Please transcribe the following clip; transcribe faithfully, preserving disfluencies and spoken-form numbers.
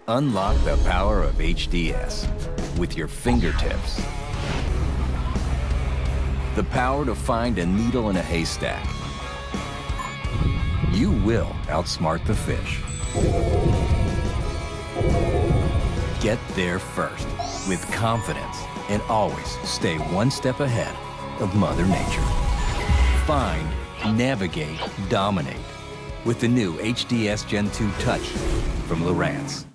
Unlock the power of H D S with your fingertips. The power to find a needle in a haystack. You will outsmart the fish. Get there first with confidence and always stay one step ahead of Mother Nature. Find, navigate, dominate with the new H D S Gen two Touch from Lowrance.